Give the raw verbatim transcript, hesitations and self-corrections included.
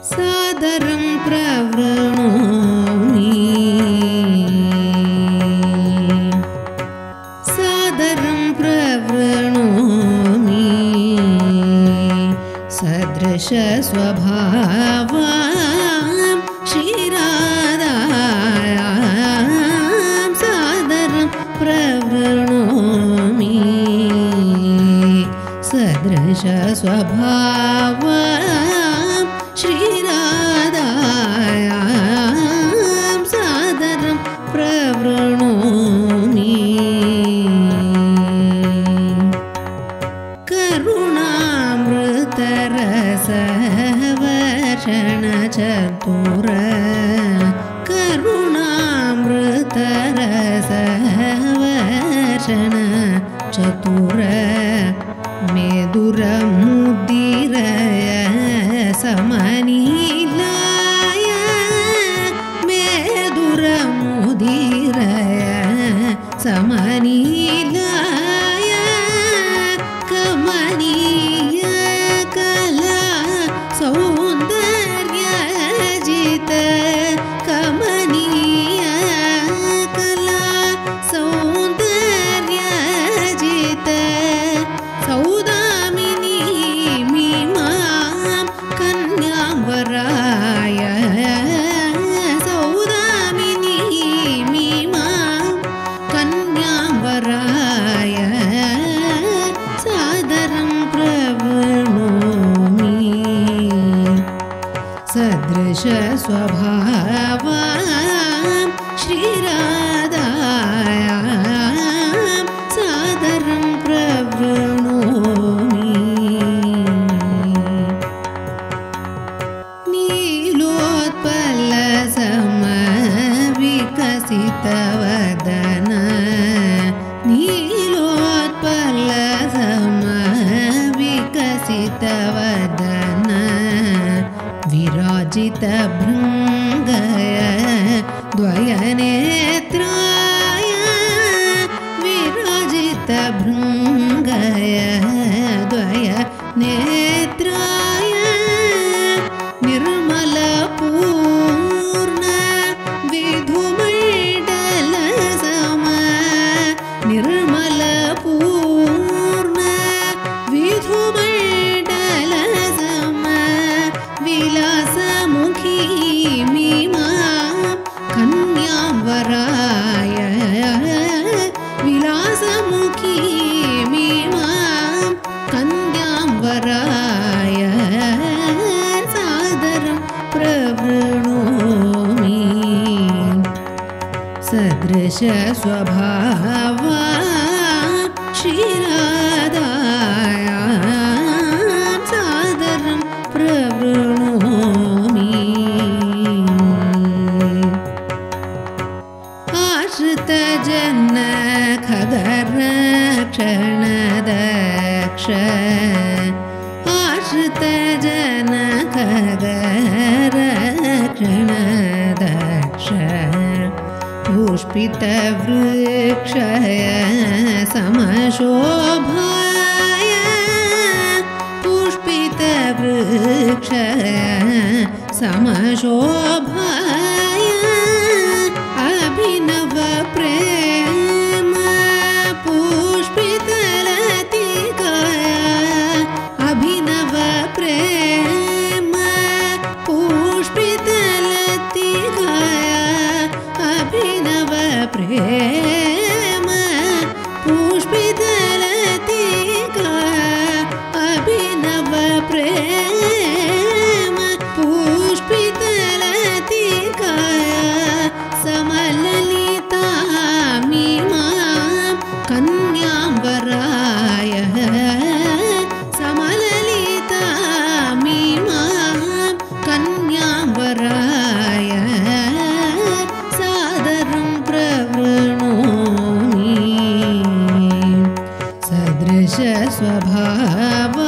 सादरं प्रवृणोमि सादरं प्रवृणोमि सदृश स्वभावां श्रीराधायां सादरं प्रवृणोमि सदृश स्वभावां श्रीराधायां सादरं प्रवृणोमि करुणामृतरसवर्षणचतुर करुणामृतरसवर्षणचतुर मेदुरमुदिरय समनीलाय मेदुरमुदिरय समनीलाय कमनीय कला सौन्दर्यजित कमनीय कला सौन्दर्यजित सौदामिनी मीमां कन्यावराय सौदामिनी मीमां कन्यावराय सादरं प्रवृणोमि सदृश स्वभावां श्रीराधायां सादरं प्रवृणोमि नीलोत्पलसमविकसितवदन नीलोत्पलसमविकसितवदन विराजितभृङ्गय द्वयनेत्राय विराजितभृङ्गय द्वयनेत्राय निर्मलपूर्ण विधुमण्डलसम निर्मलपूर्ण विधुमण्डलसम विलासमुखी मीमां कन्यावराय विलासमुखी मीमां कन्यावराय सादरं प्रवृणोमि सदृश स्वभावां श्रीराधायां सादरं प्रवृणोमि आश्रितजनखगरक्षणदक्ष आश्रितजनखगरक्षणदक्ष पुष्पितवृक्षय समशोभाय पुष्पितवृक्षय समशोभाय अभिनव प्रेम पुष्पितलतिकाय अभिनव प्रेम पुष्पितलतिकाय अभिनव प्रेम पुष्पितलतिकाय अभिनव प्रेम पुष्पितलतिकाय समललिता मीमां कन्यावराय समललिता मीमां कन्यावराय सादरं प्रवृणोमि सदृश स्वभाव